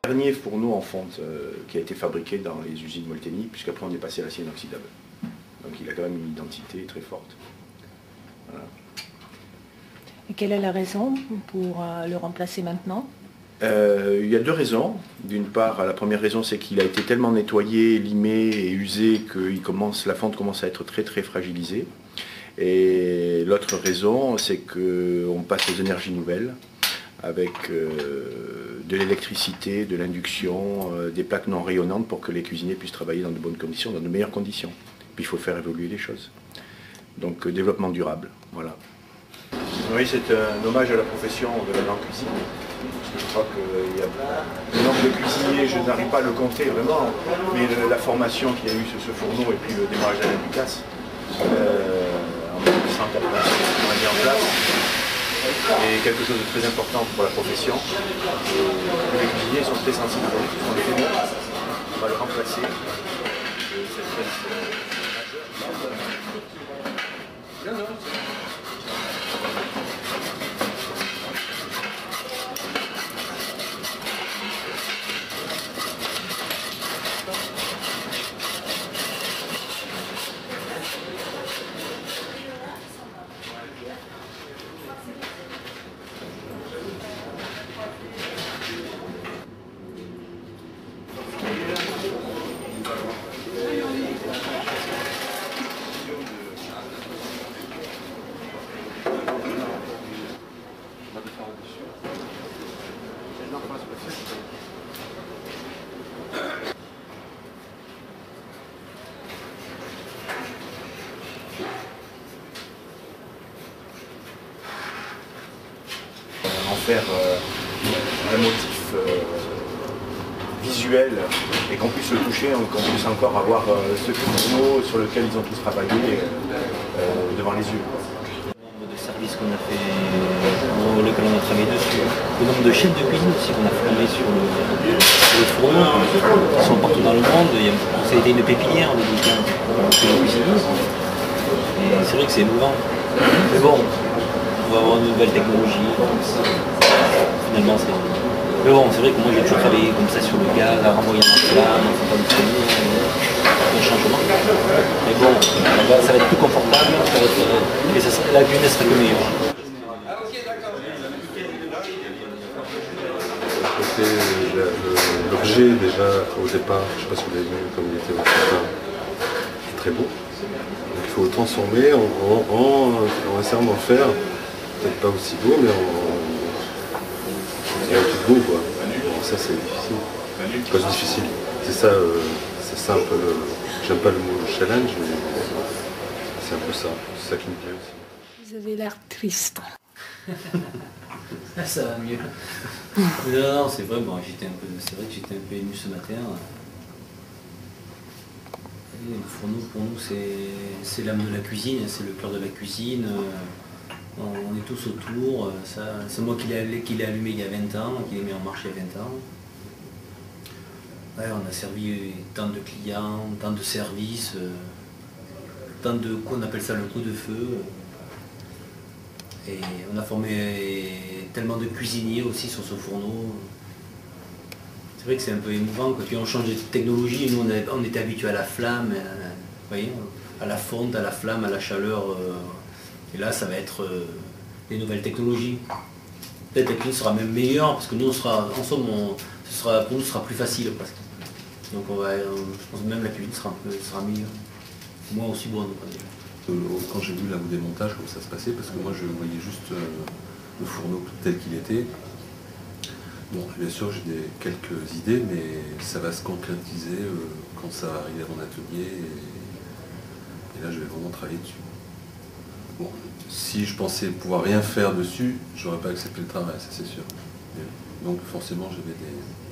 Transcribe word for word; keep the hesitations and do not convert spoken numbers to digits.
Le dernier fourneau en fonte euh, qui a été fabriqué dans les usines Molteni, puisqu'après on est passé à l'acier inoxydable. Donc il a quand même une identité très forte. Voilà. Et quelle est la raison pour euh, le remplacer maintenant? Euh, il y a deux raisons. D'une part, la première raison, c'est qu'il a été tellement nettoyé, limé et usé que il commence, la fonte commence à être très très fragilisée. Et l'autre raison, c'est qu'on passe aux énergies nouvelles avec euh, de l'électricité, de l'induction, euh, des plaques non rayonnantes pour que les cuisiniers puissent travailler dans de bonnes conditions, dans de meilleures conditions. Puis il faut faire évoluer les choses. Donc euh, développement durable, voilà. Oui, c'est un hommage à la profession de la grande cuisine. Parce que je crois qu'il y a le nombre de cuisiniers, je n'arrive pas à le compter vraiment, mais le, la formation qu'il y a eu sur ce fourneau et puis le démarrage d'Alain Ducasse euh, en mille huit cent quatre-vingt-six, on a mis en place, est quelque chose de très important pour la profession. Et les cuisiniers sont très sensibles, ils sont les témoins, on va le remplacer. Cette en faire euh, un motif euh, visuel et qu'on puisse le toucher, qu'on puisse encore avoir euh, ce fourneau sur lequel ils ont tous travaillé euh, devant les yeux. Le nombre de services qu'on a fait, dans lequel on a travaillé dessus, le nombre de chefs de cuisine aussi qu'on a formé sur le, sur le fourneau, qui sont partout dans le monde. Il y a, ça a été une pépinière de bouquins sur les cuisiniers. Et c'est vrai que c'est émouvant. Mais bon, on va avoir une nouvelle technologie. Finalement, c'est. Mais bon, c'est vrai que moi j'ai toujours travaillé comme ça sur le gaz, à renvoyer dans la flamme, faut pas le freiner, un changement. Mais bon, ça va être plus confortable, ça va être, et ça serait, la cuisine serait le meilleur. L'objet déjà au départ, je ne sais pas si vous l'avez vu comme il était au départ, est très beau. Donc il faut le transformer en, en, en, en essayant d'en faire, peut-être pas aussi beau, mais en un tout beau quoi. Bon, ça c'est difficile. Pas difficile. C'est ça, euh, c'est ça un peu le. J'aime pas le mot challenge, mais c'est un peu ça. C'est ça qui me plaît aussi. Vous avez l'air triste. Ça va mieux. Non, non, c'est vrai, bon, j'étais un peu. C'est vrai que j'étais un peu ému ce matin. Et le fourneau pour nous c'est l'âme de la cuisine, c'est le cœur de la cuisine. On est tous autour, c'est moi qui l'ai allumé il y a vingt ans, qui l'ai mis en marche il y a vingt ans. Ouais, on a servi tant de clients, tant de services, tant de, qu'on appelle ça le coup de feu. Et on a formé tellement de cuisiniers aussi sur ce fourneau. C'est vrai que c'est un peu émouvant, quand on change de technologie, nous on, a, on était habitués à la flamme, à, vous voyez, à la fonte, à la flamme, à la chaleur. Et là, ça va être euh, des nouvelles technologies. Peut-être que la cuisine sera même meilleure, parce que nous, on sera, en somme, on, ce sera, pour nous, ce sera plus facile presque. Donc, on va, on, je pense que même la cuisine sera, un peu, sera meilleure. Moi aussi, bon, déjà. Quand j'ai vu là au démontage, comment ça se passait, parce que moi, je voyais juste euh, le fourneau tel qu'il était. Bon, bien sûr, j'ai quelques idées, mais ça va se concrétiser euh, quand ça va arriver à mon atelier. Et, et là, je vais vraiment travailler dessus. Bon, si je pensais pouvoir rien faire dessus, j'aurais pas accepté le travail, ça c'est sûr. Donc forcément j'avais des,